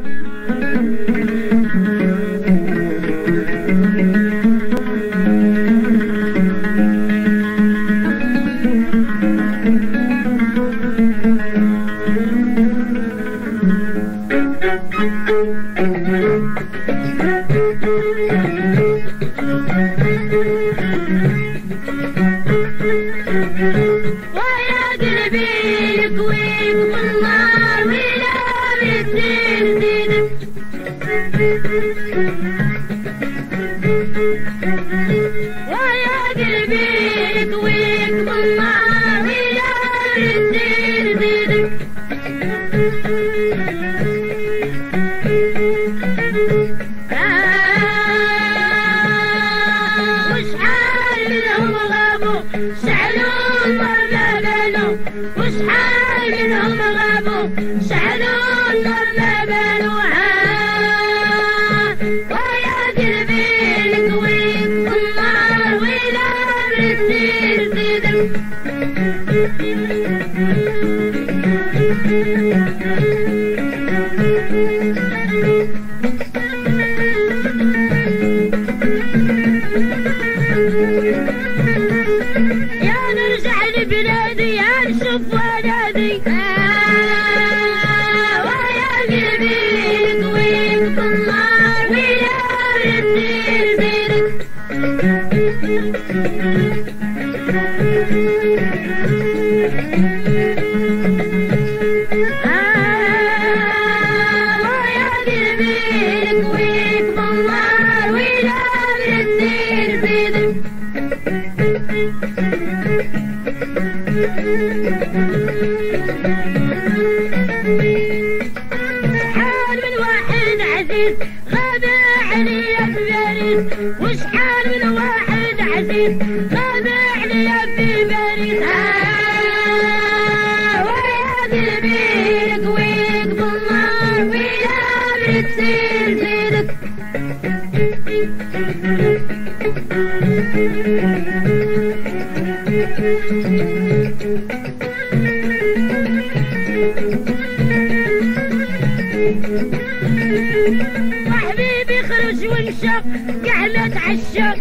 وحبيبي خرج وانشق قعدت عالشق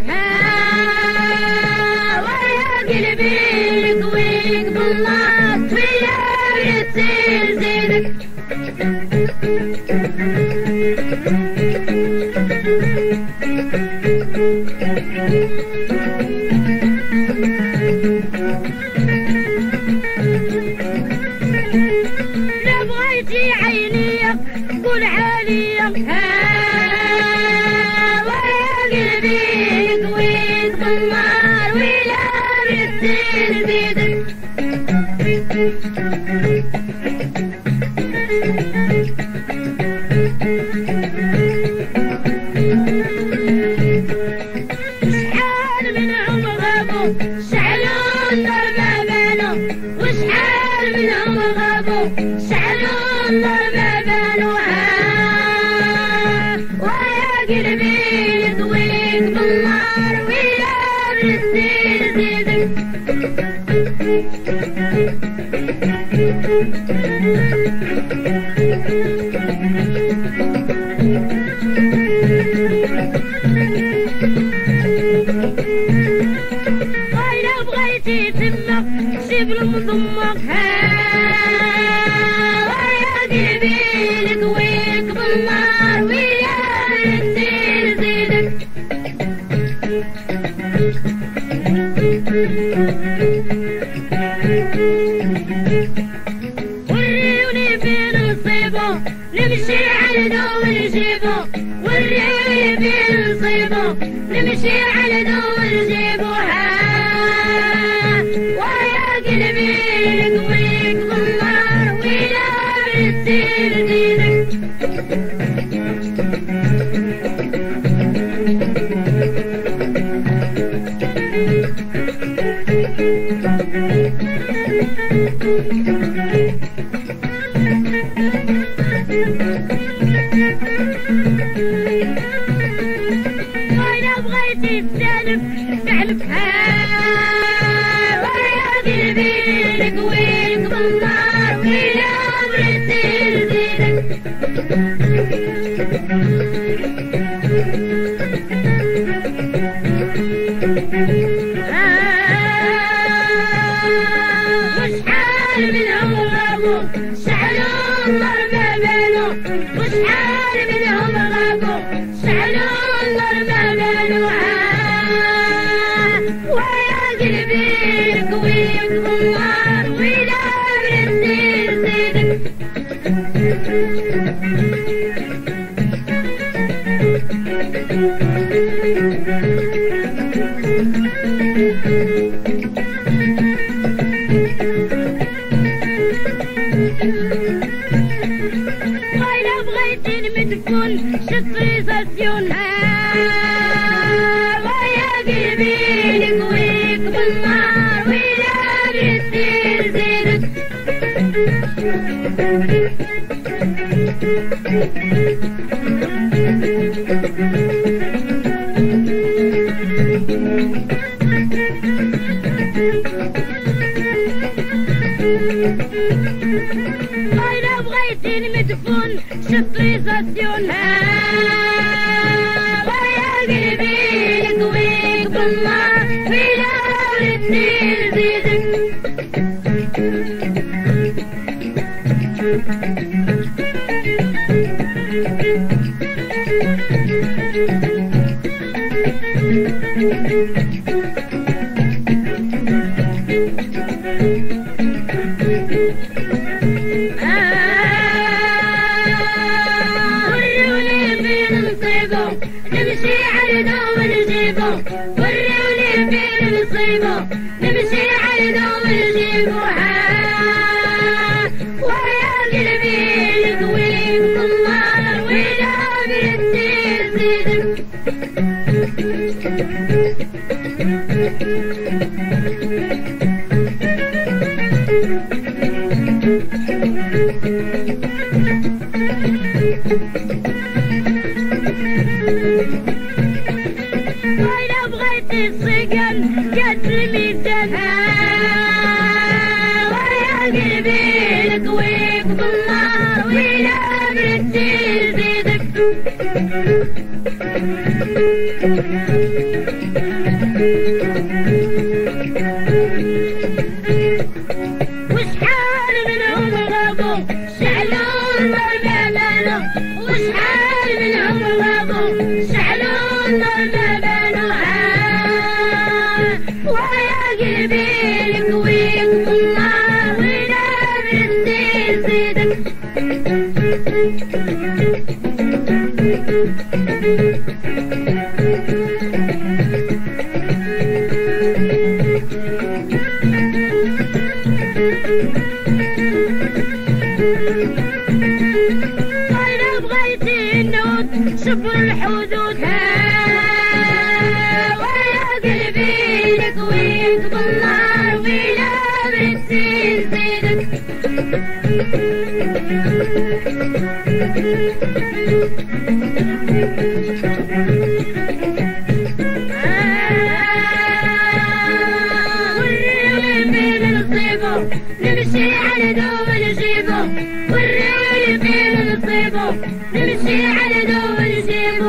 ويا قلبي يقويك بالله ويا بتصير زينك لبغيتي عيني قول عالي ويا قلبي يقويك بالنار ويا بتصير زينك وإذا بغيتي تمك سيب المضمك ويا قلبي يقويك بالنار ويا بتصير زينك وريوني فين نصيبه نمشي على دور نجيبه وريوني فين نصيبه نمشي على دور نجيبه ويا قلبي يقويك بالنار ويا بتصير زينك وإذا بغيتي تسالف تعلفها ويا قلبي يقويك بالنار ويا بتصير زينك وشحال منهم غابوا شعلوا النار ما بانوا وشحال منهم غابوا شعلوا النار ما بانوا ويا قلبي الكويت والنار ويلا بالدين زيدك وإلا بغيتي المدفون شطريزاسيون ويا قلبي نكويك بالنار وإلا بالدين زيدك وإلا بغيتي المدفون شطريزاسيون ويا قلبي نكويك بالنار وإلا بالدين زيدك وروني فين نصيبه نمشي على دوم نجيبه وروني فين نصيبه نمشي على دوم نجيبه ويا قلبي نكويك بالنار ويلا بالدين زيدك وإلا بغيتي الصقل قد الميزان ويا قلبي نكويك بالنار ويلا بالدين زيدك وشحال منهم غابوا شعلوا النار ما بانوا وشحال منهم غابوا شعلوا النار ما بانوا ويا قلبي نكويك بالنار ويلا بالدين زيدك وإلا بغيتي النوت شوف الحدود ويا قلبي نكويك بالنار ويلا بالدين زيدك وروني فين نصيبه نمشي على دوم نجيبه وروني فين نصيبه نمشي على دوم نجيبه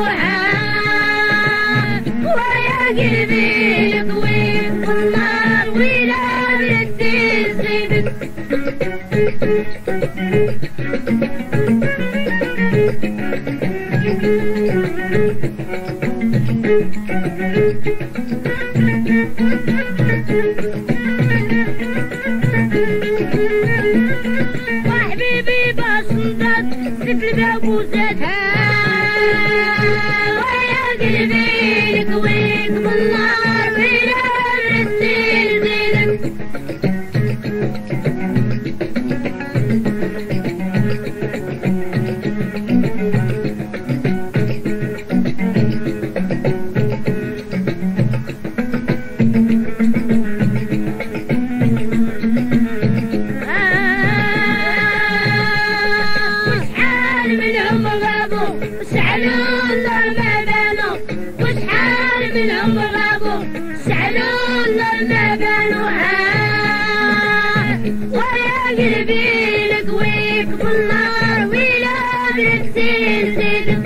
ويا قلبي نكويك بالنار ويلا بالدين زيدك وحبيبي بصندات سيف الباب وزادها ويا قلبي نكويك بالنار ويلا بالدين زيدك شعلوا النار ما بانوا وشحال منهم غابوا شعلوا النار ما بانوا ويا قلبي نكويك بالنار ويلا بالدين الفيل زيدو